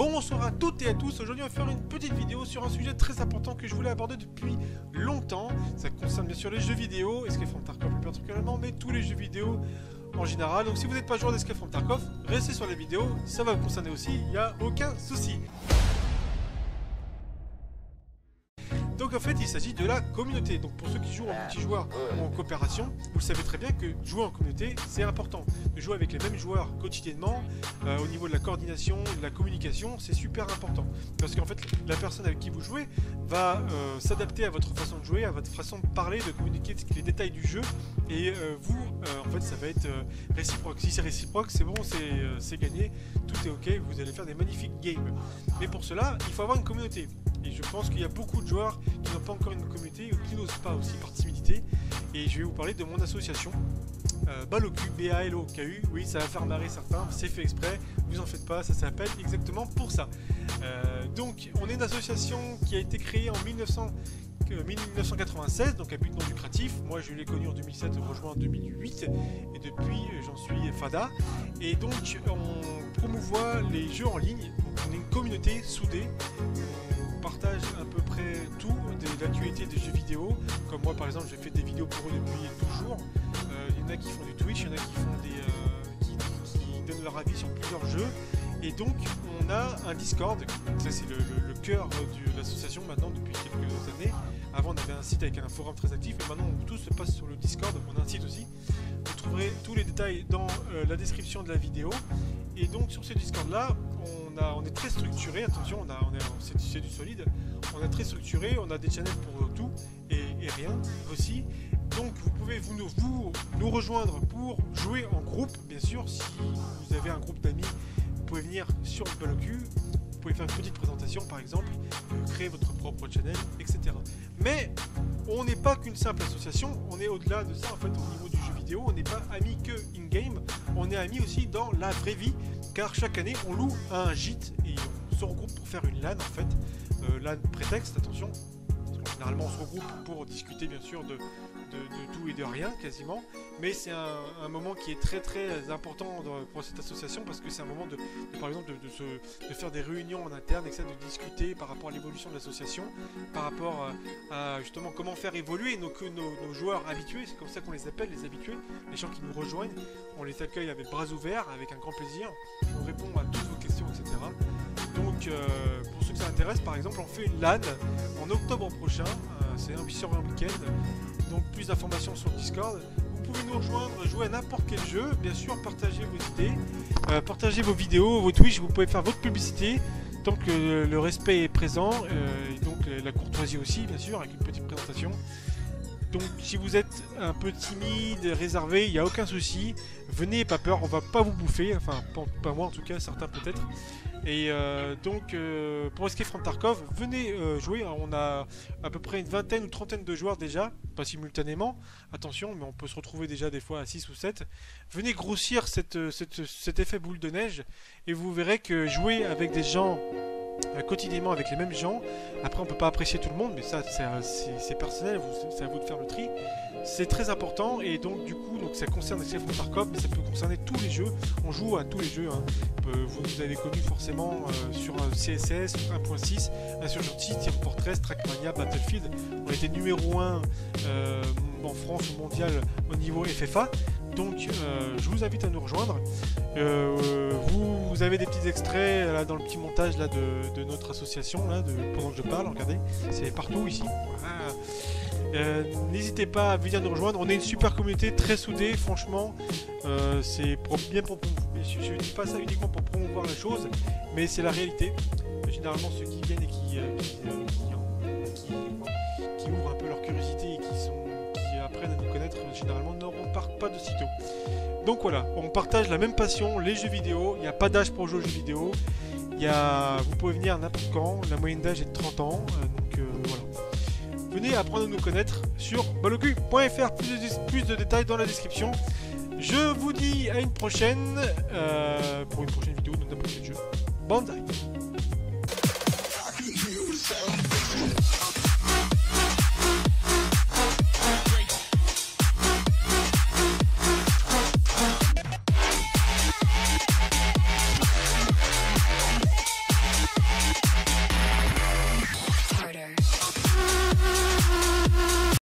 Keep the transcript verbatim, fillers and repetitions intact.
Bonsoir à toutes et à tous, aujourd'hui on va faire une petite vidéo sur un sujet très important que je voulais aborder depuis longtemps. Ça concerne bien sûr les jeux vidéo, Escape from Tarkov plus particulièrement, mais tous les jeux vidéo en général. Donc si vous n'êtes pas joueur d'Escape from Tarkov, restez sur la vidéo, ça va vous concerner aussi, il n'y a aucun souci. Donc en fait il s'agit de la communauté. Donc pour ceux qui jouent en multijoueur ou en coopération, vous le savez très bien que jouer en communauté c'est important. De jouer avec les mêmes joueurs quotidiennement, euh, au niveau de la coordination, de la communication, c'est super important. Parce qu'en fait la personne avec qui vous jouez va euh, s'adapter à votre façon de jouer, à votre façon de parler, de communiquer les détails du jeu. Et euh, vous, euh, en fait ça va être euh, réciproque. Si c'est réciproque, c'est bon, c'est euh, gagné, tout est ok, vous allez faire des magnifiques games. Mais pour cela, il faut avoir une communauté. Et je pense qu'il y a beaucoup de joueurs qui n'ont pas encore une communauté ou qui n'osent pas aussi par timidité. Et je vais vous parler de mon association, euh, Baloku, B A L O K U. Oui, ça va faire marrer certains, c'est fait exprès, vous en faites pas, ça s'appelle exactement pour ça. Euh, donc, on est une association qui a été créée en mille neuf cents, euh, mille neuf cent quatre-vingt-seize, donc à but non lucratif. Moi, je l'ai connu en deux mille sept, rejoint en deux mille huit, et depuis, j'en suis Fada. Et donc, on promouvoit les jeux en ligne. Donc, on est une communauté soudée. Partage à peu près tout de l'actualité des jeux vidéo. Comme moi par exemple, j'ai fait des vidéos pour eux depuis toujours. Euh, il y en a qui font du Twitch, il y en a qui font des euh, qui, qui donnent leur avis sur plusieurs jeux. Et donc on a un Discord. Ça c'est le, le, le cœur de l'association maintenant depuis quelques années. Avant on avait un site avec un forum très actif, mais maintenant tout se passe sur le Discord. On a un site aussi. Vous trouverez tous les détails dans euh, la description de la vidéo. Et donc sur ce Discord là, on, a, on est très structuré, attention, on a, on est, c'est du solide, on est très structuré, on a des channels pour tout et, et rien aussi. Donc vous pouvez vous, vous nous rejoindre pour jouer en groupe, bien sûr, si vous avez un groupe d'amis, vous pouvez venir sur le Baloku, vous pouvez faire une petite présentation par exemple, euh, créer votre propre channel, et cetera. Mais on n'est pas qu'une simple association, on est au-delà de ça en fait au niveau du jeu vidéo, on n'est pas amis que in-game, on est amis aussi dans la vraie vie, car chaque année on loue un gîte et on se regroupe pour faire une LAN en fait, euh, LAN prétexte, attention, généralement on se regroupe pour discuter bien sûr de, de, de tout et de rien quasiment, mais c'est un, un moment qui est très très important dans, pour cette association parce que c'est un moment de, de par exemple de, de, se, de faire des réunions en interne, et ça, de discuter par rapport à l'évolution de l'association, par rapport à, à justement comment faire évoluer nos, nos, nos joueurs habitués, c'est comme ça qu'on les appelle, les habitués, les gens qui nous rejoignent, on les accueille avec bras ouverts, avec un grand plaisir, on répond à toutes vos questions, et cetera. Donc euh, pour ceux que ça intéresse, par exemple on fait une LAN en octobre prochain, euh, c'est un sur un week-end, donc plus d'informations sur le Discord. Vous pouvez nous rejoindre, jouer à n'importe quel jeu, bien sûr partagez vos idées, euh, partagez vos vidéos, vos Twitch, vous pouvez faire votre publicité tant que le respect est présent, euh, et donc la courtoisie aussi bien sûr, avec une petite présentation. Donc si vous êtes un peu timide, réservé, il n'y a aucun souci, venez, pas peur, on va pas vous bouffer, enfin pas, pas moi en tout cas, certains peut-être. Et euh, donc euh, pour Escape from Tarkov, venez euh, jouer, on a à peu près une vingtaine ou trentaine de joueurs déjà, pas simultanément, attention, mais on peut se retrouver déjà des fois à six ou sept. Venez grossir cette, cette, cet effet boule de neige, et vous verrez que jouer avec des gens, euh, quotidiennement avec les mêmes gens, après on peut pas apprécier tout le monde, mais ça c'est personnel, c'est à vous de faire le tri. C'est très important, et donc du coup donc ça concerne Escape from Tarkov, mais ça peut concerner tous les jeux. On joue à tous les jeux, hein. euh, vous nous avez connu forcément euh, sur euh, C S S, un point six, Insurgency, Team Fortress, Trackmania, Battlefield. On était numéro un euh, en France au mondial au niveau F F A. Donc euh, je vous invite à nous rejoindre. Euh, vous, vous avez des petits extraits là, dans le petit montage là, de, de notre association là, de, pendant que je parle, regardez, c'est partout ici. Voilà. Euh, N'hésitez pas à venir nous rejoindre, on est une super communauté très soudée, franchement, euh, c'est bien pour, je ne dis pas ça uniquement pour promouvoir la chose, mais c'est la réalité. Généralement ceux qui viennent et qui, euh, qui, euh, qui, qui, qui ouvrent un peu leur curiosité et qui, sont, qui apprennent à nous connaître, généralement ne repartent pas de sitôt. Donc voilà, on partage la même passion, les jeux vidéo, il n'y a pas d'âge pour jouer aux jeux vidéo, il y a, vous pouvez venir n'importe quand, la moyenne d'âge est de trente ans, euh, donc euh, voilà. Venez apprendre à nous connaître sur baloku point F R, plus de, plus de détails dans la description. Je vous dis à une prochaine, euh, pour une prochaine vidéo de n'importe quel jeu. Banzai!